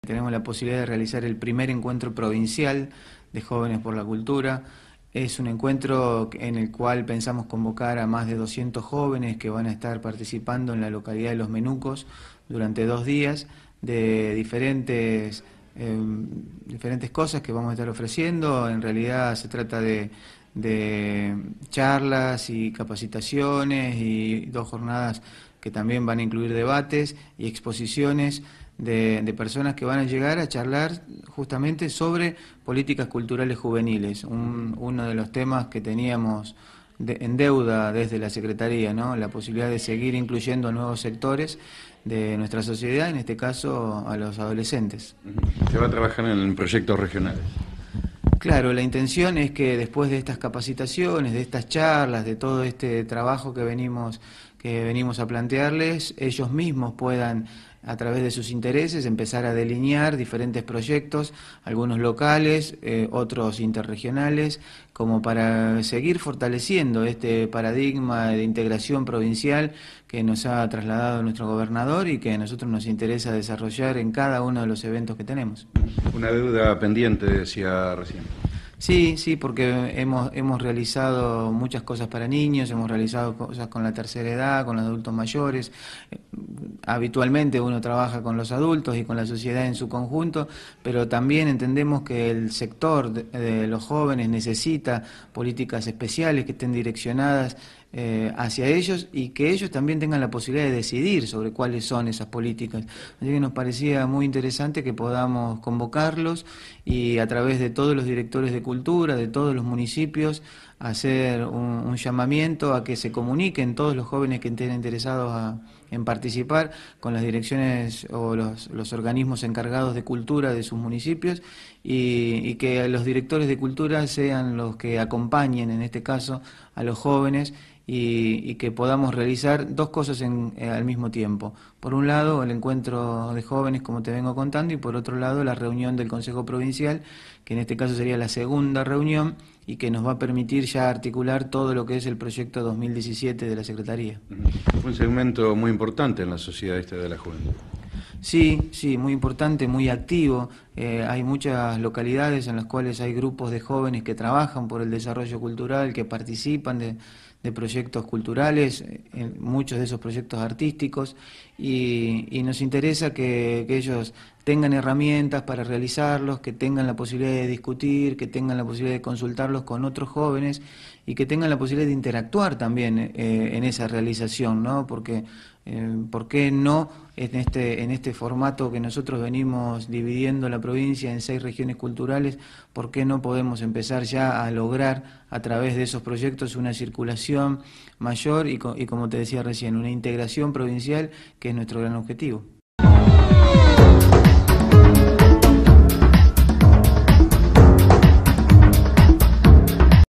tenemos la posibilidad de realizar el primer encuentro provincial de Jóvenes por la Cultura. Es un encuentro en el cual pensamos convocar a más de 200 jóvenes que van a estar participando en la localidad de Los Menucos durante 2 días de diferentes cosas que vamos a estar ofreciendo. En realidad se trata de charlas y capacitaciones y 2 jornadas que también van a incluir debates y exposiciones de personas que van a llegar a charlar justamente sobre políticas culturales juveniles, uno de los temas que teníamos en deuda desde la Secretaría, ¿no? La posibilidad de seguir incluyendo nuevos sectores de nuestra sociedad, en este caso a los adolescentes. Se va a trabajar en proyectos regionales. Claro, la intención es que después de estas capacitaciones, de estas charlas, de todo este trabajo que venimos a plantearles, ellos mismos puedan, a través de sus intereses, empezar a delinear diferentes proyectos, algunos locales, otros interregionales, como para seguir fortaleciendo este paradigma de integración provincial que nos ha trasladado nuestro gobernador y que a nosotros nos interesa desarrollar en cada uno de los eventos que tenemos. Una deuda pendiente, decía recién. Sí, sí, porque hemos realizado muchas cosas para niños, hemos realizado cosas con la tercera edad, con los adultos mayores. Habitualmente uno trabaja con los adultos y con la sociedad en su conjunto, pero también entendemos que el sector de los jóvenes necesita políticas especiales que estén direccionadas hacia ellos y que ellos también tengan la posibilidad de decidir sobre cuáles son esas políticas. Así que nos parecía muy interesante que podamos convocarlos y a través de todos los directores de cultura, de todos los municipios, hacer un llamamiento a que se comuniquen todos los jóvenes que estén interesados en participar con las direcciones o los organismos encargados de cultura de sus municipios y que los directores de cultura sean los que acompañen, en este caso, a los jóvenes y que podamos realizar 2 cosas al mismo tiempo. Por un lado, el encuentro de jóvenes, como te vengo contando, y por otro lado, la reunión del Consejo Provincial, que en este caso sería la segunda reunión y que nos va a permitir ya articular todo lo que es el proyecto 2017 de la Secretaría. Un segmento muy importante en la sociedad de la juventud. Sí, sí, muy importante, muy activo. Hay muchas localidades en las cuales hay grupos de jóvenes que trabajan por el desarrollo cultural, que participan de proyectos culturales, muchos de esos proyectos artísticos, y nos interesa que ellos tengan herramientas para realizarlos, que tengan la posibilidad de discutir, que tengan la posibilidad de consultarlos con otros jóvenes y que tengan la posibilidad de interactuar también en esa realización, ¿no? Porque ¿por qué no en este formato que nosotros venimos dividiendo la provincia en 6 regiones culturales, por qué no podemos empezar ya a lograr a través de esos proyectos una circulación mayor y como te decía recién, una integración provincial que es nuestro gran objetivo?